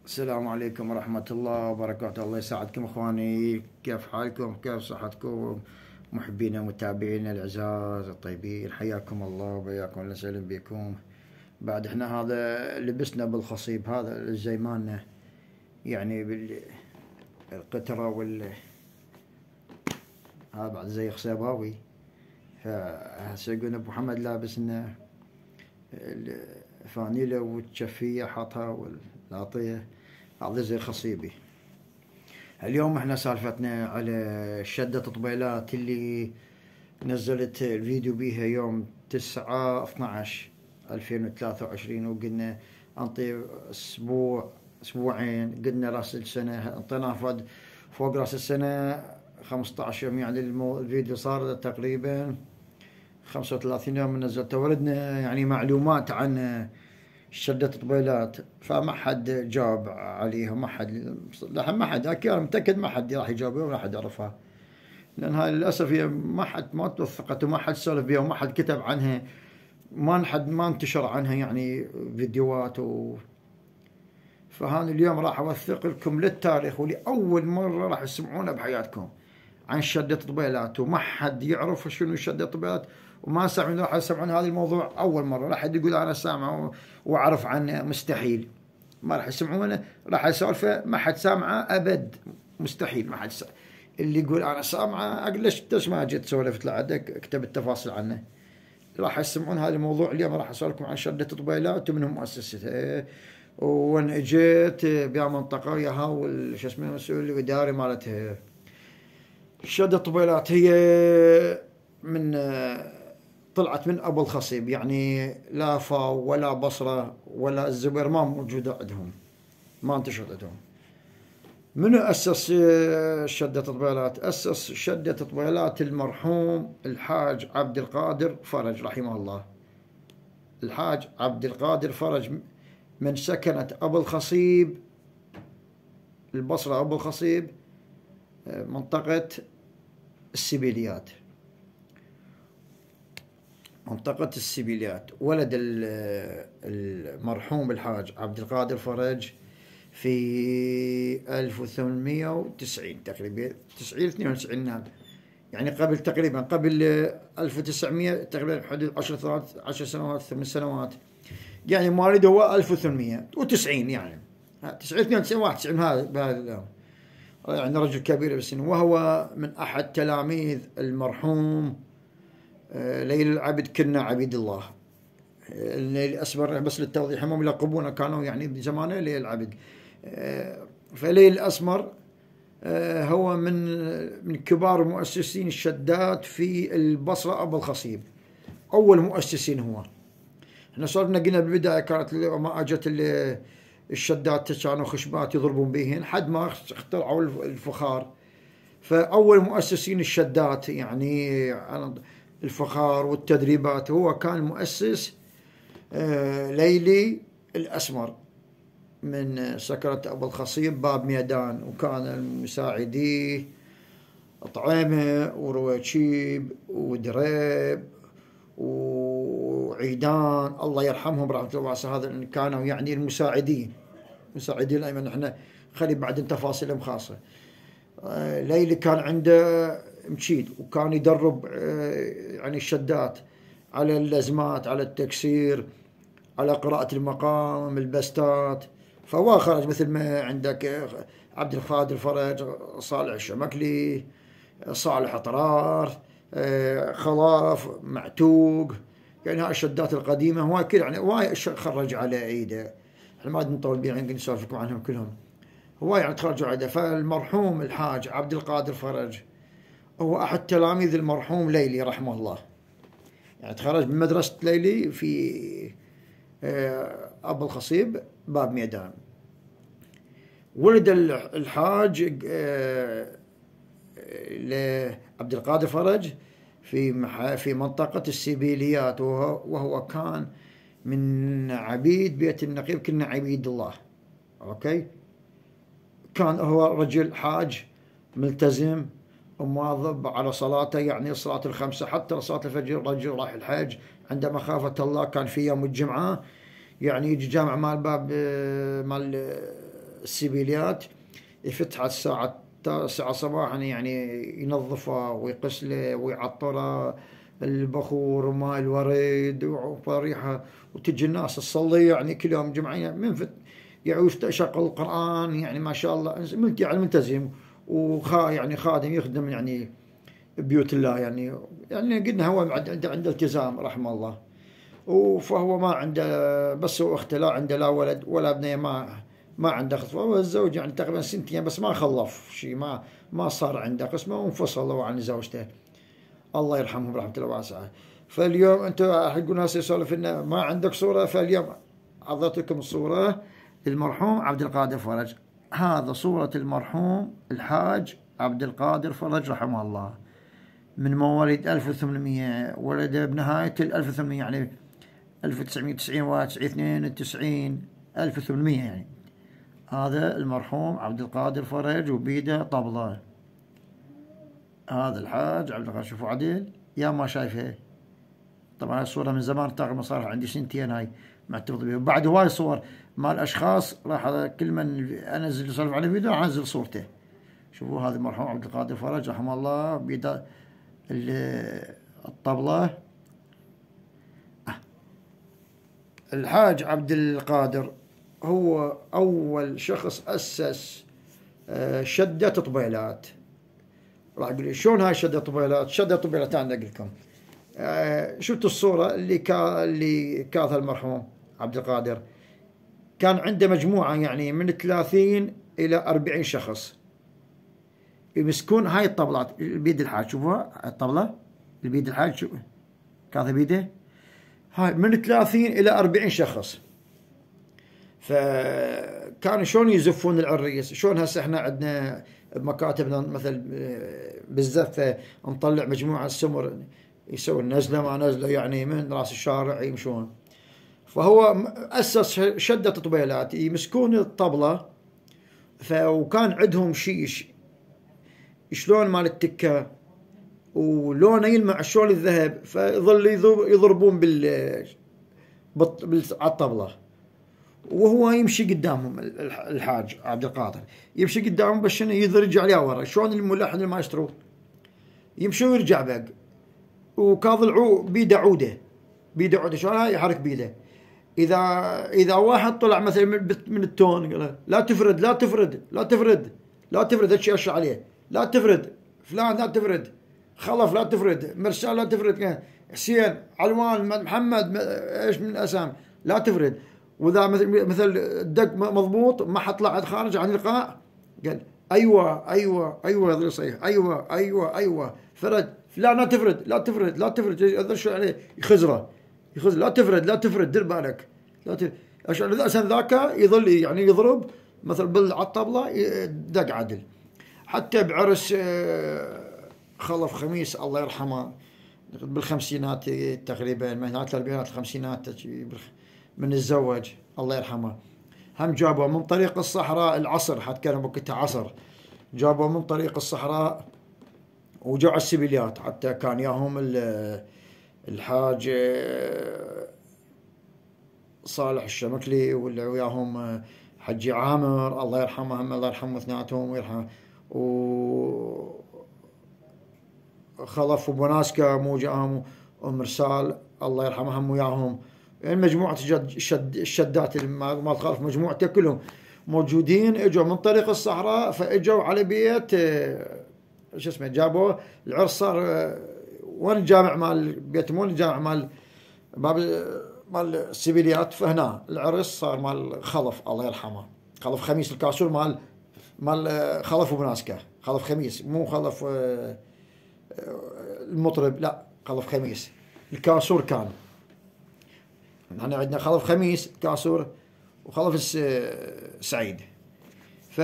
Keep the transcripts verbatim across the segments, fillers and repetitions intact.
السلام عليكم ورحمة الله وبركاته. الله يساعدكم اخواني، كيف حالكم؟ كيف صحتكم؟ محبينا ومتابعينا العزاز الطيبين، حياكم الله وبياكم، الله يسلم بكم. بعد احنا هذا لبسنا بالخصيب هذا الزيمانة، يعني بالقطرة وال هذا بعد زي خسيباوي. فهسه يقولون ابو محمد لابس لنا الفانيلة والشفية حاطها والعطية هذا زي خصيبي. اليوم احنا سالفتنا على شدة طبيلات اللي نزلت الفيديو بيها يوم تسعة اثنعش ألفين وثلاثة وعشرين، وقلنا انطي اسبوع اسبوعين، قلنا راس السنة انطينا فد فوق راس السنة خمسة عشر يوم، يعني الفيديو صار تقريبا خمسة وثلاثين يوم من نزلته. وردنا يعني معلومات عن شدة طبيلات، فما حد جاوب عليها، ما حد لحد ما حد اكيد متأكد ما حد راح يجاوبها ولا حد يعرفها، لأنها للأسف هي ما حد ما توثقت وما حد سولف بها وما حد كتب عنها، ما حد ما انتشر عنها يعني فيديوهات و... فهذا اليوم راح أوثق لكم للتاريخ ولأول مرة راح تسمعونها بحياتكم عن شدة طبيلات، وما حد يعرف شنو شدة طبيلات، وما سمعون راح يسمعون هذا الموضوع أول مرة. راح يقول أنا سامع وأعرف عنه، مستحيل ما راح يسمعونه، راح يسولفه ما حد سامعه أبد، مستحيل ما حد سامع. اللي يقول أنا سامعه ليش ليش ما جيت سولفت له عندك اكتب التفاصيل عنه. راح يسمعون هذا الموضوع اليوم، راح أسولفكم عن شدة طبيلات ومن مؤسستها وين اجيت بيا منطقة وياها وش اسمه المسؤول الإداري مالتها. شدة طبيلات هي من طلعت من أبو الخصيب، يعني لا فاو ولا بصرة ولا الزبير ما موجودة عندهم، ما انتشرت عندهم. منو أسس شدة طبيلات؟ أسس شدة طبيلات المرحوم الحاج عبد القادر فرج رحمه الله. الحاج عبد القادر فرج من سكنة أبو الخصيب البصرة، أبو الخصيب منطقة السبيليات، منطقة السبيليات. ولد المرحوم الحاج عبد القادر فرج في ألف وثمانمئة وتسعين تقريبا، تسعين اثنين وتسعين، يعني قبل تقريبا قبل ألف وتسعمئة تقريبا حدود عشر عشر سنوات ثمان سنوات، يعني مواليده هو ألف وثمانمئة وتسعين، يعني تسعين اثنين وتسعين واحد وتسعين هذا بهذا، يعني رجل كبير بالسن. وهو من أحد تلاميذ المرحوم ليل العبد كنا عبيد الله. الليل الأسمر بس للتوضيح هم يلقبونه كانوا يعني بزمانه ليل العبد. فليل الأسمر هو من من كبار مؤسسين الشدات في البصرة أبو الخصيب، أول مؤسسين هو. احنا صرنا قلنا بالبداية كانت ما أجت الشدات كانوا خشبات يضربون بهن حد ما اخترعوا الفخار، فأول مؤسسين الشدات يعني الفخار والتدريبات هو كان مؤسس ليلي الأسمر من سكرة أبو الخصيب باب ميدان. وكان المساعديه طعيمة ورويشيب ودريب وعيدان الله يرحمهم رحمة الله واسعة، هذا كانوا يعني المساعدين مساعدين الأيمن. احنا خلي بعدين تفاصيلهم خاصة. ليلي كان عنده مشيد وكان يدرب يعني الشدات على اللزمات، على التكسير، على قراءة المقام، البستات. فهو خرج مثل ما عندك عبد القادر فرج، صالح الشمكلي، صالح طرار، خلاف معتوق، يعني هاي الشدات القديمة هو كل يعني وايد خرج على ايده. احنا ما نطول بيها يمكن نسولف لكم عنهم كلهم، هو يعني تخرجوا عليه. فالمرحوم الحاج عبد القادر فرج هو أحد تلاميذ المرحوم ليلي رحمه الله، يعني تخرج من مدرسة ليلي في أبو الخصيب باب ميدان. ولد الحاج لعبد القادر فرج في في منطقة السبيليات، وهو كان من عبيد بيت النقيب كنا عبيد الله. أوكي، كان هو رجل حاج ملتزم ومواظب على صلاته، يعني الصلاة الخمسة حتى صلاة الفجر. رجل راح الحج عند مخافة الله، كان في يوم الجمعة يعني يجي جامع مال باب مال السبيليات يفتح الساعة التاسعة صباحا، يعني ينظفه ويغسله ويعطره البخور وماء الورد وطريحة، وتجي الناس تصلي يعني كل يوم جمعين منفت يعني يشغل القرآن، يعني ما شاء الله يعني ملتزم وخا يعني خادم يخدم يعني بيوت الله، يعني يعني قلنا هو عنده عنده التزام رحمه الله. فهو ما عنده، بس هو اخته لا عنده لا ولد ولا ابنية، ما ما عنده خطفة. هو الزوج يعني تقريبا سنتين بس ما خلف شيء، ما ما صار عنده قسمة وانفصل عن زوجته الله يرحمهم برحمة الله واسعة. فاليوم انتم حقون هسه يسولف انه ما عندك صورة، فاليوم عرضتكم صورة المرحوم عبد القادر فرج. هذا صورة المرحوم الحاج عبد القادر فرج رحمه الله، من مواليد ألف وثمانمئة، ولد بنهاية ألف وثمانمئة يعني ألف وتسعمئة وتسعين وتسعين اثنين وتسعين ألف وثمانمئة يعني. هذا المرحوم عبد القادر فرج وبيده طبلة. هذا الحاج عبد القادر، شوفوا عدل يا ما شايفه. طبعا الصورة من زمان تقريبا صار عندي سنتين هاي معتبط بها. وبعد هواي صور مال اشخاص راح كل من انزل يسولف على الفيديو راح انزل صورته. شوفوا هذا المرحوم عبد القادر فرج رحمه الله بيده الطبلة. الحاج عبد القادر هو أول شخص أسس شدة طبيلات. راح أقول شلون هاي شدة طبيلات؟ شدة طبيلات أنا أقول لكم. شفتوا الصورة اللي كا اللي كاثها المرحوم عبد القادر، كان عنده مجموعة يعني من ثلاثين إلى أربعين شخص يمسكون هاي الطبلات بيد الحاج. شوفوها الطبلة بيد الحاج، شوف كاثها بيده، هاي من ثلاثين إلى أربعين شخص. فكانوا شلون يزفون العريس، شلون هسه احنا عندنا بمكاتبنا مثل بالزفة نطلع مجموعة السمر يسوون نزلة ما نزلة يعني من راس الشارع يمشون. فهو أسس شدة طبيلات يمسكون الطبلة، وكان عندهم شيش شلون مال التكة ولونه يلمع شلون الذهب، فيظل يضربون بال على الطبلة وهو يمشي قدامهم. الحاج عبد القادر يمشي قدامهم بس شنو يرجع عليه ورا، شلون الملحن المايسترو يمشي ويرجع بق. وكاظ العود بيده عوده بيده عوده شلون هاي يحرك بيده. اذا اذا واحد طلع مثلا من التون قال لا تفرد لا تفرد لا تفرد لا تفرد هالشيء اشر عليه، لا تفرد فلان لا تفرد، خلف لا تفرد، مرسال لا تفرد، حسين علوان محمد ايش من اسام لا تفرد. واذا مثل مثل الدق مضبوط ما حطلع خارج عن القاع قال ايوه ايوه ايوه يظل يصيح ايوه ايوه ايوه فرد لا لا تفرد لا تفرد لا تفرد يظل شو عليه يخزره يخزر لا تفرد لا تفرد دير بالك لا تفرد. عشان ذاك يظل يعني يضرب مثل بالطبله دق عدل. حتى بعرس خلف خميس الله يرحمه بالخمسينات تقريبا، من الاربعينات الخمسينات من الزوج الله يرحمه، هم جابوا من طريق الصحراء العصر، حتى كانوا وقتها عصر، جابوا من طريق الصحراء وجاء السبيليات. حتى كان ياهم الحاج صالح الشمكلي ولا وياهم حجي عامر الله يرحمه، هم الله يرحمه اثنيناتهم ويرحمه، و خلف وبناسكا مو جاهم ومرسال الله يرحمه هم وياهم، يعني مجموعة الشد الشدات ما خالف مجموعته كلهم موجودين. اجوا من طريق الصحراء فاجوا على بيت شو اسمه، جابوا العرس صار وين الجامع مال بيت مو الجامع مال باب مال السبيليات، فهنا العرس صار مال خلف الله يرحمه، خلف خميس الكاسور مال مال خلف وبناسكا، خلف خميس مو خلف المطرب لا خلف خميس الكاسور كان. احنا عندنا خلف خميس كاسور وخلف سعيد. ف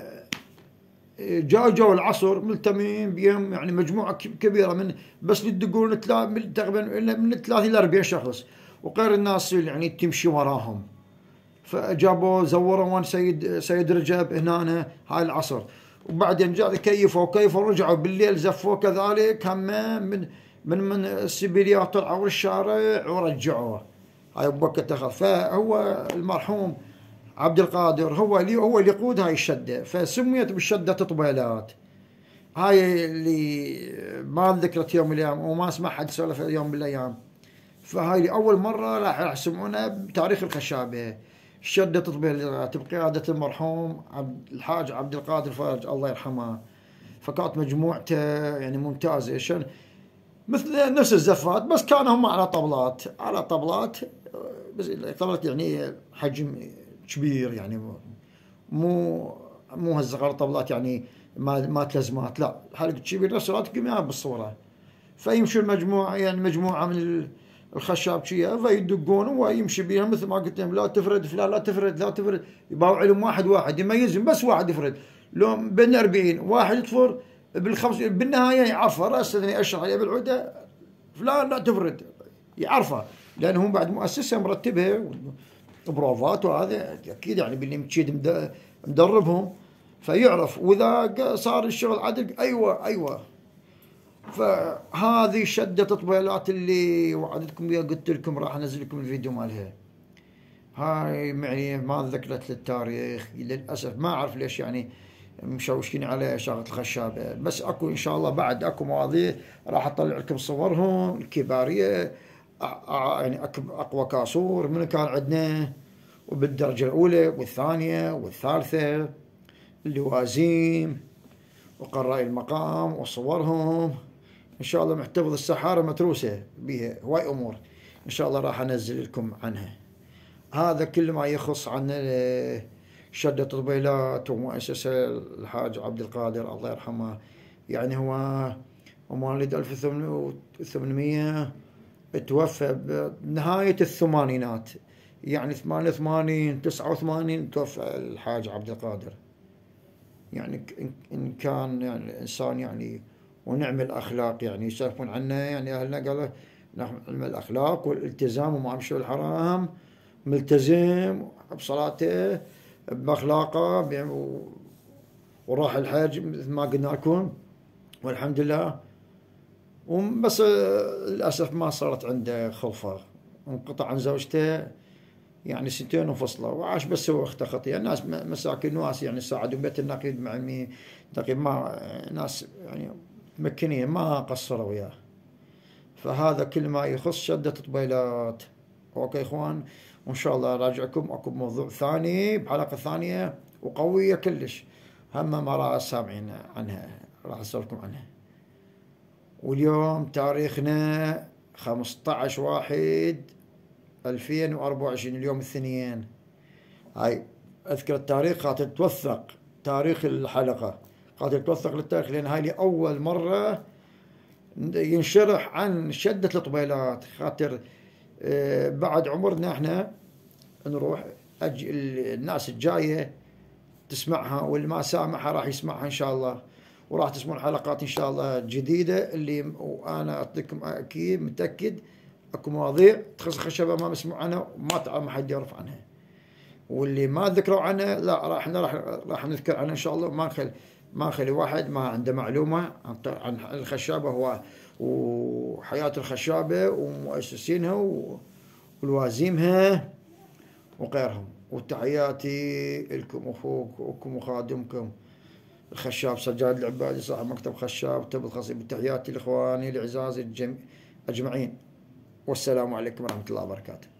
جاء جو العصر ملتمين بيهم يعني مجموعة كبيرة من بس يدقون تقريبا من ثلاثين إلى أربعين شخص، وغير الناس يعني تمشي وراهم. فجابوا زوروا وين سيد سيد رجب هنا هاي العصر، وبعدين جاء كيفوا كيفوا رجعوا بالليل زفوا كذلك هم من من من السبيليات طلعوا الشارع ورجعوه هاي بوقت تخف. فهو المرحوم عبد القادر هو اللي هو اللي يقود هاي الشدة، فسميت بالشدة طبيلات. هاي اللي ما ذكرت يوم من الأيام وما سمع حد سولف يوم من الأيام، فهاي لأول مرة راح يسمونها بتاريخ الخشابة، شدة طبيلات بقيادة المرحوم عبد الحاج عبد القادر فرج الله يرحمه. فكانت مجموعته يعني ممتازة، شن مثل نفس الزفات بس كانوا هم على طبلات، على طبلات بس طبلات يعني حجم كبير، يعني مو مو هالصغار طبلات يعني ما ما تلزمات، لا حلق كبير نفس راتكم بالصورة. فيمشي المجموعة يعني مجموعة من الخشاب شيء فيدقون ويمشي بيها مثل ما قلت لهم، لا تفرد فلان لا تفرد لا تفرد، يباوع لهم واحد واحد يميزهم، بس واحد يفرد لو بين أربعين واحد يطفر بالخمس، بالنهاية يعرفه راس اذني اشرح عليه بالعودة فلان لا تفرد، يعرفه لأنهم بعد مؤسسة مرتبها بروفات وهذا أكيد يعني باللي مشيد مدربهم فيعرف، وإذا صار الشغل عدل أيوة أيوة. فهذه شدة طبيلات اللي وعدتكم بها، قلت لكم راح أنزل لكم الفيديو مالها. هاي يعني ما ذكرت للتاريخ للأسف، ما أعرف ليش يعني مشوشين على شغلة الخشابة، بس أكو إن شاء الله بعد أكو مواضيع راح أطلع لكم صورهم الكبارية، يعني أقوى كاسور من كان عندنا وبالدرجة الأولى والثانية والثالثة، اللوازيم وقراء المقام وصورهم إن شاء الله. محتفظ السحارة متروسة بها هواي أمور إن شاء الله راح أنزل لكم عنها. هذا كل ما يخص عن شدة طبيلات ومؤسسة الحاج عبد القادر الله يرحمه. يعني هو مواليد ألف وثمانمية توفى بنهاية الثمانينات، يعني ثمانية وثمانين تسعة وثمانين توفى الحاج عبد القادر. يعني إن كان يعني إنسان يعني ونعم الأخلاق، يعني يسافون عنه يعني أهلنا قالوا نعم الأخلاق والالتزام وما مشوا الحرام، ملتزم بصلاته بأخلاقه وراح الحج مثل ما قلنا لكم والحمد لله. بس للأسف ما صارت عنده خلفة، انقطع عن زوجته يعني سنتين وفصله، وعاش بس هو اخته خطيئة. الناس مساكين ناس يعني ساعدوا بيت النقيب مع مين نقيب، ما ناس يعني مكنية ما قصروا وياه. فهذا كل ما يخص شدة طبيلات. اوكي اخوان، وان شاء الله راجعكم اكو موضوع ثاني بحلقة ثانية وقوية كلش، هم ما راح سامعين عنها راح اسولفكم عنها. واليوم تاريخنا خمسة عشر واحد ألفين وأربعة وعشرين، اليوم الاثنين. هاي اذكر التاريخ خاطر توثق تاريخ الحلقة، خاطر توثق للتاريخ، لان هاي اول مرة ينشرح عن شدة الطبيلات، خاطر بعد عمرنا احنا نروح الناس الجاية تسمعها، واللي ما سامعها راح يسمعها ان شاء الله، وراح تسمعون حلقات ان شاء الله جديدة اللي وانا اعطيكم اكيد متأكد اكو مواضيع تخص الخشبة ما مسموع عنها وما تعرف ما حد يعرف عنها، واللي ما ذكروا عنها لا راح راح راح نذكر عنها ان شاء الله. ما نخلي ما نخلي واحد ما عنده معلومة عن الخشابة هو وحياة الخشابة ومؤسسينها ولوازمها وغيرهم. وتحياتي لكم اخوكم وخادمكم الخشاب سجاد العبادي صاحب مكتب خشاب تبت خصيب. تحياتي لاخواني العزاز اجمعين، والسلام عليكم ورحمة الله وبركاته.